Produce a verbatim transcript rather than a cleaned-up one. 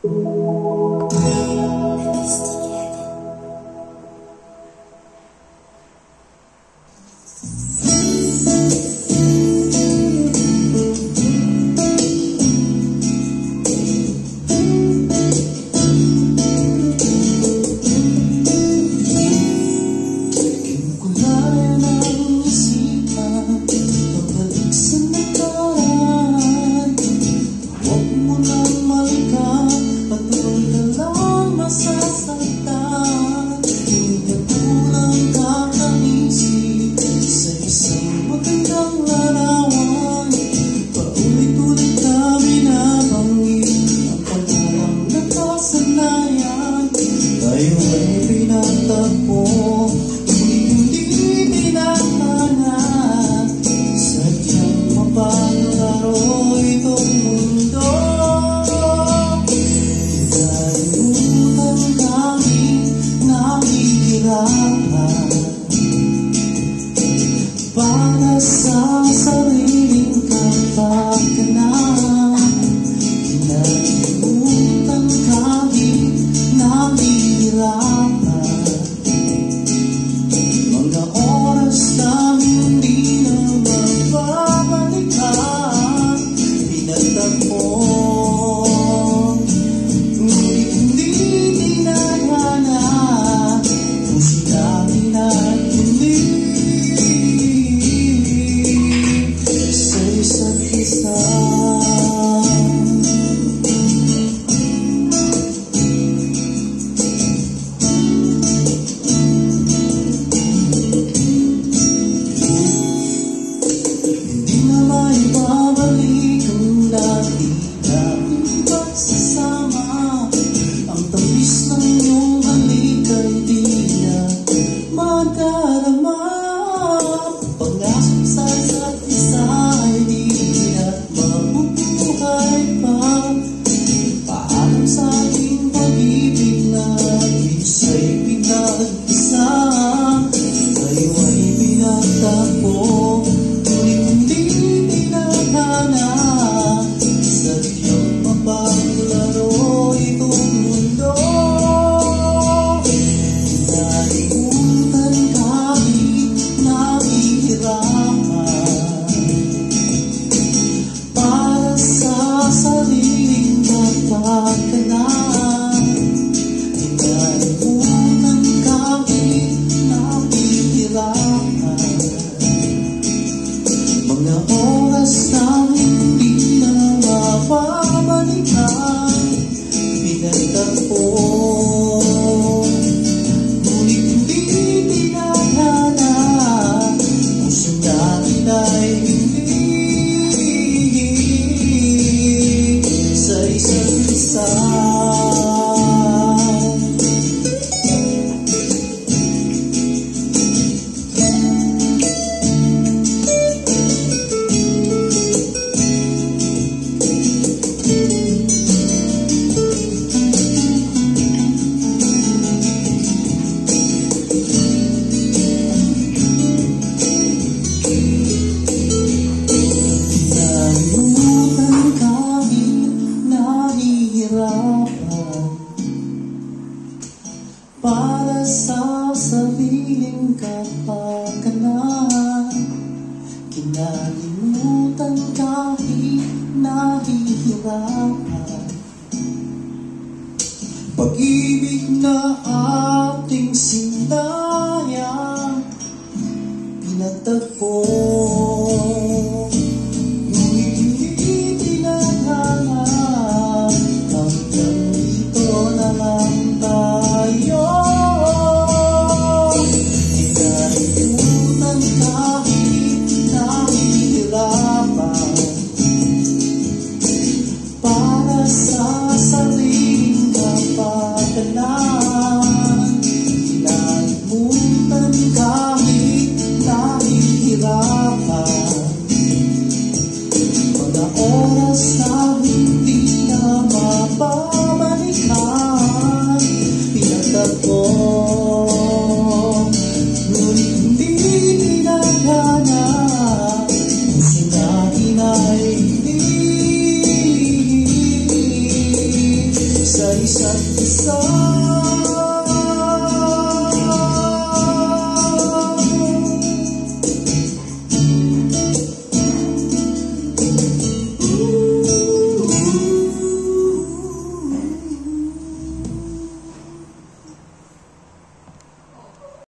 Para sa sariling kapakanan, kinalimutan kahit nahihirapan. Mga oras na hindi na mababalikan, pinagtagpo, ngunit hindi tinadhana kung sinabi na hindi sa isa't isa. Hindi na maibabalik ang dati nating pagsasama. Ang tamis ng iyong halik ay di na madarama. Pag-asok sa isa't isa ay di na mabubuhay pa. Paalam sa ating pag-ibig na isa'y pinag-isa. Tayo ay pinagtagpo, ngunit hindi tinadhana. Sadyang mapaglaro itong mundo. Kinalimutan kahit nahihirapan. Para sa sariling kapakanan, kinalimutan kahit nahihirapan. Mga oras na hindi na mababalikan, pinagtagpo, ngunit hindi tinadhana. Puso natin ay hindi sa isa't isa. Kinalimutan kahit nahihirapan. Para sa sariling kapakanan, kinalimutan kahit nahihirapan. Pag-ibig na ating sinayang pinagtagpo, ngunit hindi tinadhana. Hanggang dito na lang tayo. Kinalimutan kahit nahihirapan. Para sa sariling kapakanan, kinalimutan kahit nahihirapan. Mga oras na hindi na mababalikan, pinagtagpo, ngunit hindi tinadhana. Puso natin ay hindi sa isa't